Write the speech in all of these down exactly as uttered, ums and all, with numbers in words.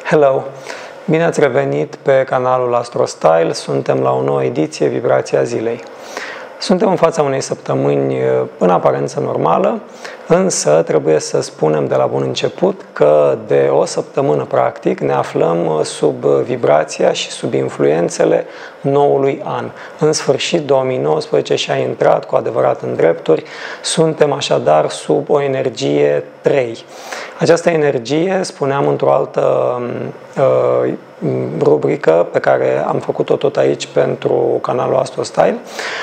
Hello! Bine ați revenit pe canalul AstroStyle. Suntem la o nouă ediție, Vibrația Zilei. Suntem în fața unei săptămâni în aparență normală, însă trebuie să spunem de la bun început că de o săptămână practic ne aflăm sub vibrația și sub influențele noului an. În sfârșit, două mii nouăsprezece și-a intrat cu adevărat în drepturi, suntem așadar sub o energie trei. Această energie, spuneam într-o altă uh, rubrică pe care am făcut-o tot aici pentru canalul AstroStyle,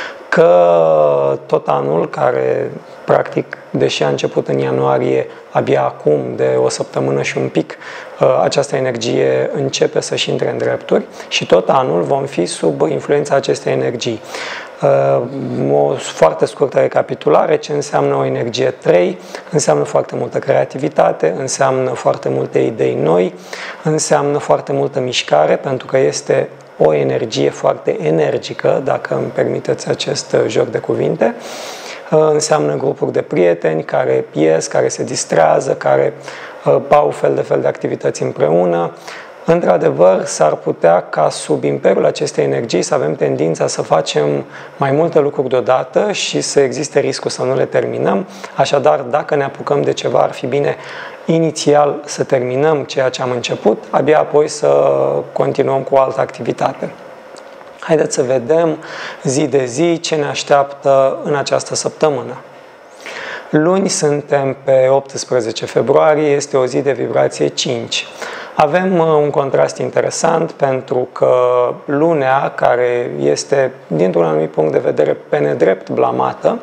că tot anul, care practic, deși a început în ianuarie, abia acum, de o săptămână și un pic, această energie începe să-și intre în drepturi și tot anul vom fi sub influența acestei energii. O foarte scurtă recapitulare: ce înseamnă o energie trei? Înseamnă foarte multă creativitate, înseamnă foarte multe idei noi, înseamnă foarte multă mișcare, pentru că este o energie foarte energică, dacă îmi permiteți acest joc de cuvinte. Înseamnă grupuri de prieteni care ies, care se distrează, care au fel de fel de activități împreună. Într-adevăr, s-ar putea ca sub imperiul acestei energii să avem tendința să facem mai multe lucruri deodată și să existe riscul să nu le terminăm. Așadar, dacă ne apucăm de ceva, ar fi bine inițial să terminăm ceea ce am început, abia apoi să continuăm cu o altă activitate. Haideți să vedem zi de zi ce ne așteaptă în această săptămână. Luni suntem pe optsprezece februarie, este o zi de vibrație cinci. Avem un contrast interesant pentru că lunea, care este dintr-un anumit punct de vedere pe nedrept blamată,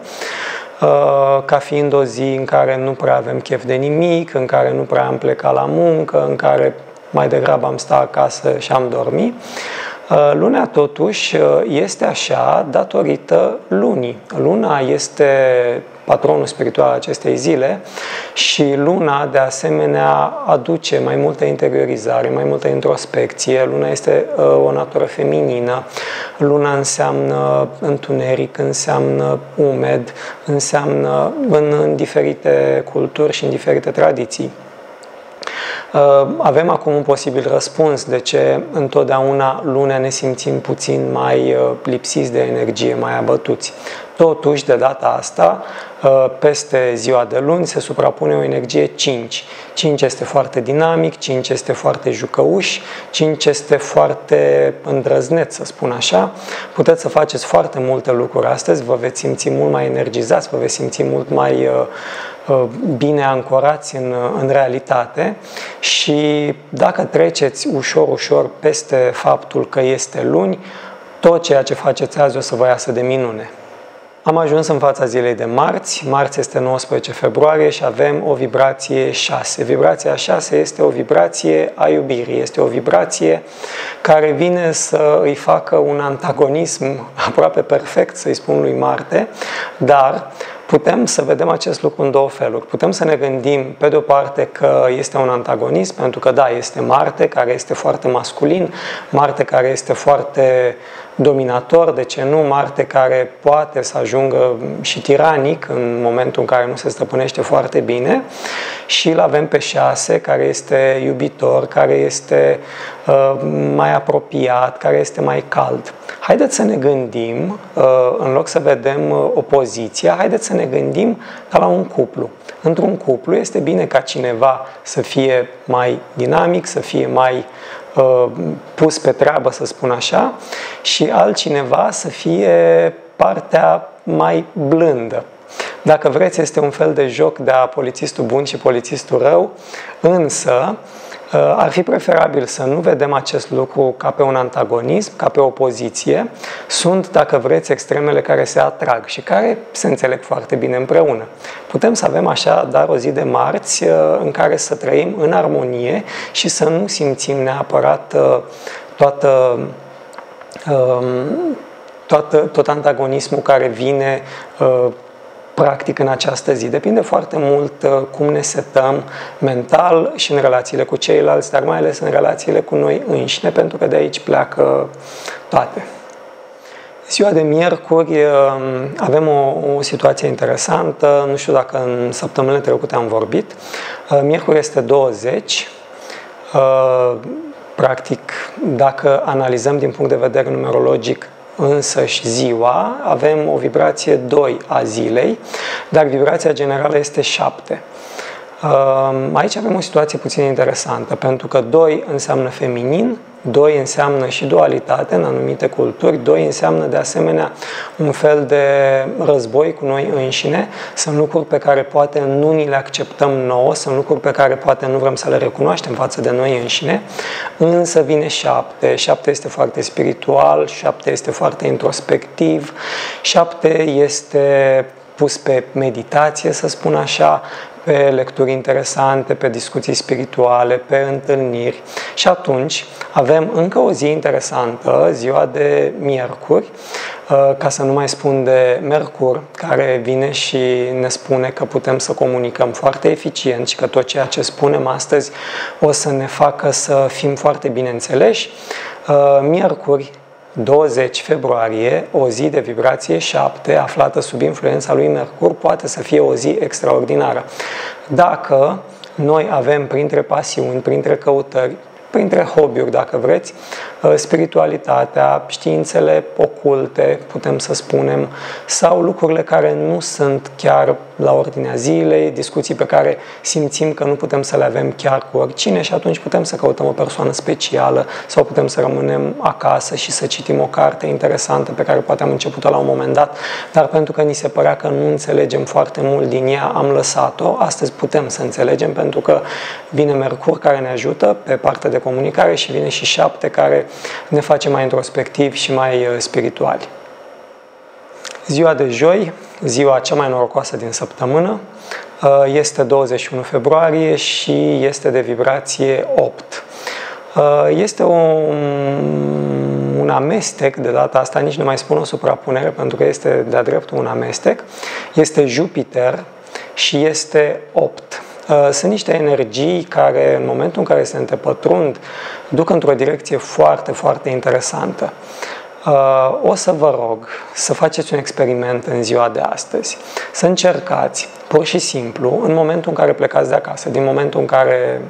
ca fiind o zi în care nu prea avem chef de nimic, în care nu prea am plecat la muncă, în care mai degrabă am stat acasă și am dormit, lunea totuși este așa datorită lunii. Luna este patronul spiritual al acestei zile și luna de asemenea aduce mai multă interiorizare, mai multă introspecție. Luna este uh, o natură feminină. Luna înseamnă întuneric, înseamnă umed, înseamnă în, în diferite culturi și în diferite tradiții. Avem acum un posibil răspuns de ce întotdeauna lunea ne simțim puțin mai lipsiți de energie, mai abătuți. Totuși, de data asta, peste ziua de luni se suprapune o energie cinci. cinci este foarte dinamic, cinci este foarte jucăuș, cinci este foarte îndrăzneț, să spun așa. Puteți să faceți foarte multe lucruri astăzi, vă veți simți mult mai energizați, vă veți simți mult mai bine ancorați în, în realitate și dacă treceți ușor, ușor peste faptul că este luni, tot ceea ce faceți azi o să vă iasă de minune. Am ajuns în fața zilei de marți. Marți este nouăsprezece februarie și avem o vibrație șase. Vibrația șase este o vibrație a iubirii, este o vibrație care vine să îi facă un antagonism aproape perfect, să-i spun, lui Marte, dar putem să vedem acest lucru în două feluri. Putem să ne gândim, pe de o parte, că este un antagonist, pentru că, da, este Marte, care este foarte masculin, Marte care este foarte dominator, de ce nu, Marte care poate să ajungă și tiranic în momentul în care nu se stăpânește foarte bine, și îl avem pe șase, care este iubitor, care este uh, mai apropiat, care este mai cald. Haideți să ne gândim, uh, în loc să vedem uh, opoziția, haideți să ne gândim ca la un cuplu. Într-un cuplu este bine ca cineva să fie mai dinamic, să fie mai uh, pus pe treabă, să spun așa, și altcineva să fie partea mai blândă. Dacă vreți, este un fel de joc de a polițistul bun și polițistul rău, însă ar fi preferabil să nu vedem acest lucru ca pe un antagonism, ca pe o opoziție. Sunt, dacă vreți, extremele care se atrag și care se înțeleg foarte bine împreună. Putem să avem așa, dar o zi de marți în care să trăim în armonie și să nu simțim neapărat toată, toată, tot antagonismul care vine practic în această zi. Depinde foarte mult cum ne setăm mental și în relațiile cu ceilalți, dar mai ales în relațiile cu noi înșine, pentru că de aici pleacă toate. Ziua de miercuri avem o, o situație interesantă, nu știu dacă în săptămânile trecute am vorbit. Miercuri este douăzeci, Practic, dacă analizăm din punct de vedere numerologic însăși ziua, avem o vibrație doi a zilei, dar vibrația generală este șapte. Aici avem o situație puțin interesantă, pentru că doi înseamnă feminin, doi înseamnă și dualitate în anumite culturi, doi înseamnă de asemenea un fel de război cu noi înșine, sunt lucruri pe care poate nu ni le acceptăm nouă, sunt lucruri pe care poate nu vrem să le recunoaștem față de noi înșine, însă vine șapte, șapte este foarte spiritual, șapte este foarte introspectiv, șapte este pus pe meditație, să spun așa, pe lecturi interesante, pe discuții spirituale, pe întâlniri. Și atunci avem încă o zi interesantă, ziua de miercuri, ca să nu mai spun de Mercur, care vine și ne spune că putem să comunicăm foarte eficient și că tot ceea ce spunem astăzi o să ne facă să fim foarte bine înțeleși. Miercuri, douăzeci februarie, o zi de vibrație șapte, aflată sub influența lui Mercur, poate să fie o zi extraordinară. Dacă noi avem printre pasiuni, printre căutări, printre hobby-uri, dacă vreți, spiritualitatea, științele oculte, putem să spunem, sau lucrurile care nu sunt chiar la ordinea zilei, discuții pe care simțim că nu putem să le avem chiar cu oricine și atunci putem să căutăm o persoană specială sau putem să rămânem acasă și să citim o carte interesantă pe care poate am început-o la un moment dat, dar pentru că ni se părea că nu înțelegem foarte mult din ea, am lăsat-o. Astăzi putem să înțelegem pentru că vine Mercur care ne ajută pe partea de comunicare și vine și șapte care ne face mai introspectivi și mai spirituali. Ziua de joi, ziua cea mai norocoasă din săptămână, este douăzeci și unu februarie și este de vibrație opt. Este un, un amestec, de data asta nici nu mai spun o suprapunere pentru că este de-a dreptul un amestec, este Jupiter și este opt. Sunt niște energii care, în momentul în care se întepătrund, duc într-o direcție foarte, foarte interesantă. O să vă rog să faceți un experiment în ziua de astăzi, să încercați, pur și simplu, în momentul în care plecați de acasă, din momentul în care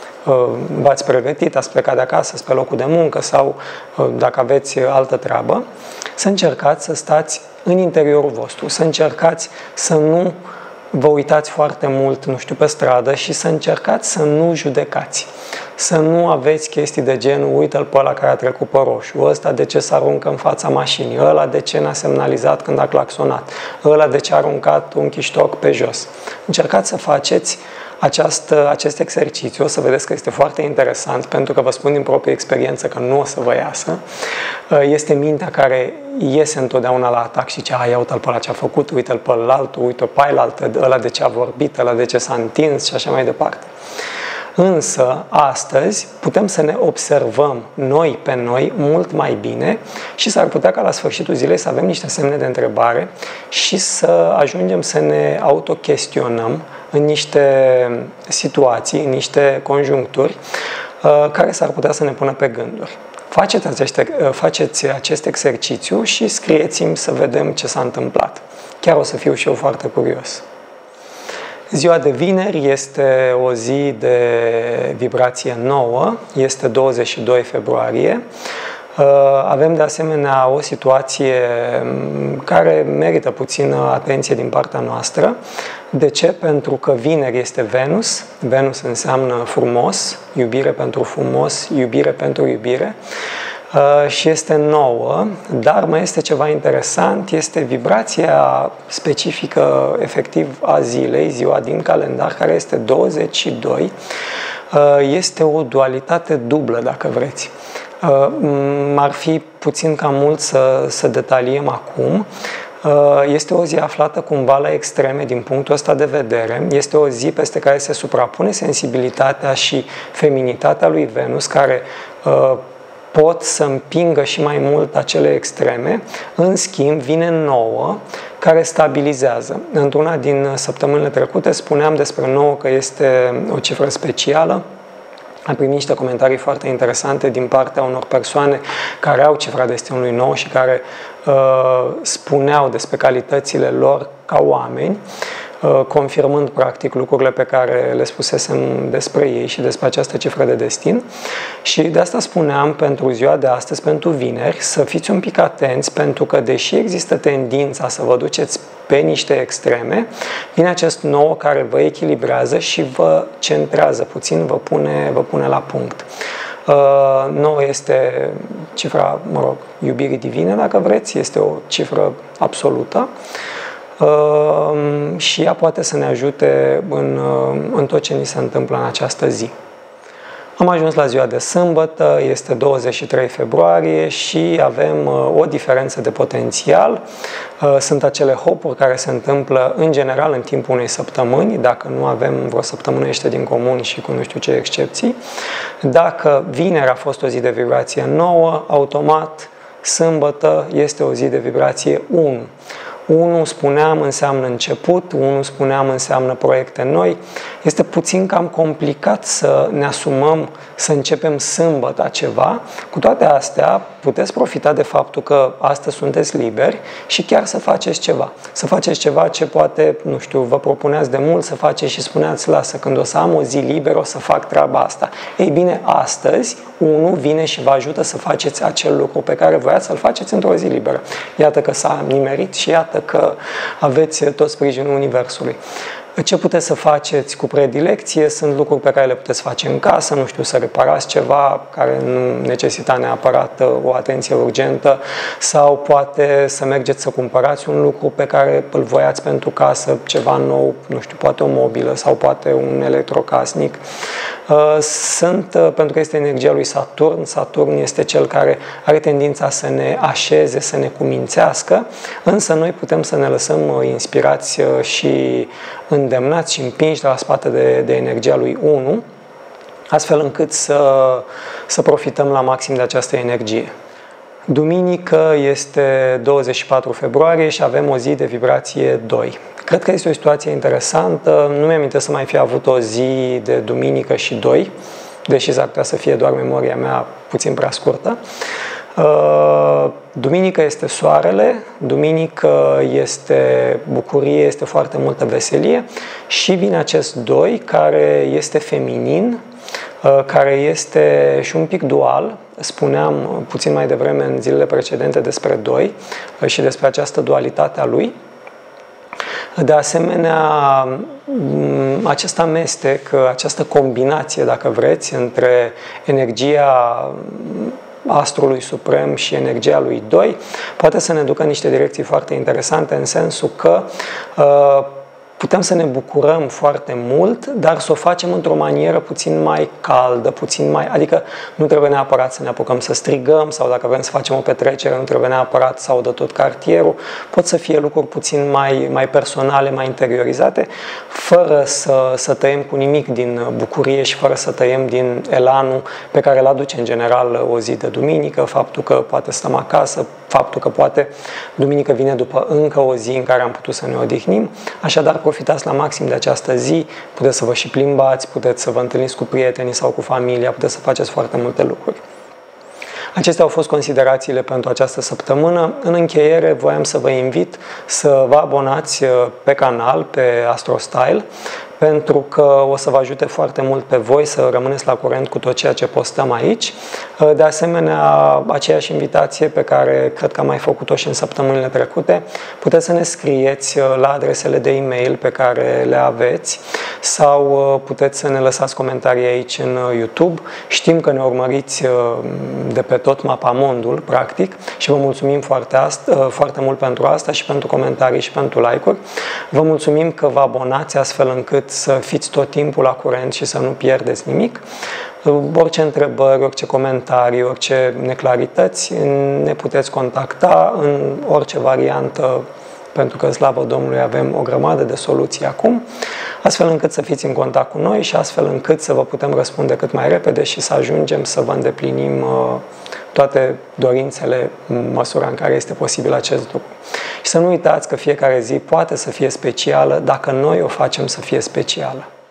v-ați pregătit, ați plecat de acasă spre locul de muncă sau dacă aveți altă treabă, să încercați să stați în interiorul vostru, să încercați să nu vă uitați foarte mult, nu știu, pe stradă și să încercați să nu judecați. Să nu aveți chestii de genul, uite-l pe ăla care a trecut pe roșu, ăsta de ce s-a aruncă în fața mașinii, ăla de ce n-a semnalizat când a claxonat, ăla de ce a aruncat un chiștoc pe jos. Încercați să faceți această, acest exercițiu, o să vedeți că este foarte interesant, pentru că vă spun din proprie experiență că nu o să vă iasă. Este mintea care iese întotdeauna la atac și zice, ia uite-l pe ăla ce a făcut, uite-l pe altul, uite-l pe ailaltă, ăla de ce a vorbit, ăla de ce s-a întins și așa mai departe. Însă, astăzi, putem să ne observăm noi pe noi mult mai bine și s-ar putea ca la sfârșitul zilei să avem niște semne de întrebare și să ajungem să ne autochestionăm în niște situații, în niște conjuncturi care s-ar putea să ne pună pe gânduri. Faceți acest, faceți acest exercițiu și scrieți-mi să vedem ce s-a întâmplat. Chiar o să fiu și eu foarte curios. Ziua de vineri este o zi de vibrație nouă, este douăzeci și doi februarie. Avem de asemenea o situație care merită puțină atenție din partea noastră. De ce? Pentru că vineri este Venus. Venus înseamnă frumos, iubire pentru frumos, iubire pentru iubire. Și este nouă, dar mai este ceva interesant, este vibrația specifică efectiv a zilei, ziua din calendar, care este douăzeci și doi. Este o dualitate dublă, dacă vreți. M-ar fi puțin cam mult să, să detaliem acum. Este o zi aflată cumva la extreme din punctul ăsta de vedere. Este o zi peste care se suprapune sensibilitatea și feminitatea lui Venus, care pot să împingă și mai mult acele extreme. În schimb, vine nouă, care stabilizează. Într-una din săptămânile trecute spuneam despre nouă că este o cifră specială. Am primit niște comentarii foarte interesante din partea unor persoane care au cifra destinului nouă și care uh, spuneau despre calitățile lor ca oameni. confirmând practic lucrurile pe care le spusesem despre ei și despre această cifră de destin. Și de asta spuneam pentru ziua de astăzi, pentru vineri, să fiți un pic atenți, pentru că deși există tendința să vă duceți pe niște extreme, vine acest nou care vă echilibrează și vă centrează puțin, vă pune, vă pune la punct. Uh, nouă este cifra, mă rog, iubirii divine, dacă vreți, este o cifră absolută uh, și ea poate să ne ajute în, uh, în tot ce ni se întâmplă în această zi. Am ajuns la ziua de sâmbătă, este douăzeci și trei februarie și avem uh, o diferență de potențial. Uh, sunt acele hopuri care se întâmplă în general în timpul unei săptămâni, dacă nu avem vreo săptămână iește din comun și cu nu știu ce excepții. Dacă vineri a fost o zi de vibrație nouă, automat sâmbătă este o zi de vibrație unu. unu, spuneam, înseamnă început, unu, spuneam, înseamnă proiecte noi. Este puțin cam complicat să ne asumăm să începem sâmbătă ceva. Cu toate astea, puteți profita de faptul că astăzi sunteți liberi și chiar să faceți ceva. Să faceți ceva ce poate, nu știu, vă propuneați de mult să faceți și spuneați, lasă, când o să am o zi liberă, o să fac treaba asta. Ei bine, astăzi, unu vine și vă ajută să faceți acel lucru pe care voiați să-l faceți într-o zi liberă. Iată că s-a nimerit și iată că aveți tot sprijinul Universului. Ce puteți să faceți cu predilecție? Sunt lucruri pe care le puteți face în casă, nu știu, să reparați ceva care nu necesita neapărat o atenție urgentă sau poate să mergeți să cumpărați un lucru pe care îl voiați pentru casă, ceva nou, nu știu, poate o mobilă sau poate un electrocasnic. Sunt, pentru că este energia lui Saturn, Saturn este cel care are tendința să ne așeze, să ne cumințească, însă noi putem să ne lăsăm inspirați și îndemnați și împinși de la spate de, de energia lui unu, astfel încât să, să profităm la maxim de această energie. Duminică este douăzeci și patru februarie și avem o zi de vibrație doi. Cred că este o situație interesantă. Nu mi-am amintesc să mai fi avut o zi de duminică și doi, deși s-ar putea să fie doar memoria mea puțin prea scurtă. Duminică este soarele, duminică este bucurie, este foarte multă veselie și vine acest doi care este feminin, care este și un pic dual. Spuneam puțin mai devreme în zilele precedente despre doi și despre această dualitate a lui. De asemenea, acest amestec, această combinație, dacă vreți, între energia astrului suprem și energia lui doi poate să ne ducă în niște direcții foarte interesante, în sensul că uh, putem să ne bucurăm foarte mult, dar să o facem într-o manieră puțin mai caldă, puțin mai... Adică nu trebuie neapărat să ne apucăm să strigăm sau dacă vrem să facem o petrecere, nu trebuie neapărat să audă tot cartierul. Pot să fie lucruri puțin mai, mai personale, mai interiorizate, fără să, să tăiem cu nimic din bucurie și fără să tăiem din elanul pe care îl aduce în general o zi de duminică, faptul că poate stăm acasă, faptul că poate duminică vine după încă o zi în care am putut să ne odihnim. Așadar, profitați la maxim de această zi, puteți să vă și plimbați, puteți să vă întâlniți cu prietenii sau cu familia, puteți să faceți foarte multe lucruri. Acestea au fost considerațiile pentru această săptămână. În încheiere, voiam să vă invit să vă abonați pe canal, pe AstroStyle, pentru că o să vă ajute foarte mult pe voi să rămâneți la curent cu tot ceea ce postăm aici. De asemenea, aceeași invitație pe care cred că am mai făcut-o și în săptămânile trecute, puteți să ne scrieți la adresele de e-mail pe care le aveți sau puteți să ne lăsați comentarii aici în YouTube. Știm că ne urmăriți de pe tot mapamondul, practic, și vă mulțumim foarte, asta, foarte mult pentru asta și pentru comentarii și pentru like-uri. Vă mulțumim că vă abonați astfel încât să fiți tot timpul la curent și să nu pierdeți nimic. Orice întrebări, orice comentarii, orice neclarități, ne puteți contacta în orice variantă, pentru că, slavă Domnului, avem o grămadă de soluții acum, astfel încât să fiți în contact cu noi și astfel încât să vă putem răspunde cât mai repede și să ajungem să vă îndeplinim toate dorințele în măsura în care este posibil acest lucru. Și să nu uitați că fiecare zi poate să fie specială dacă noi o facem să fie specială.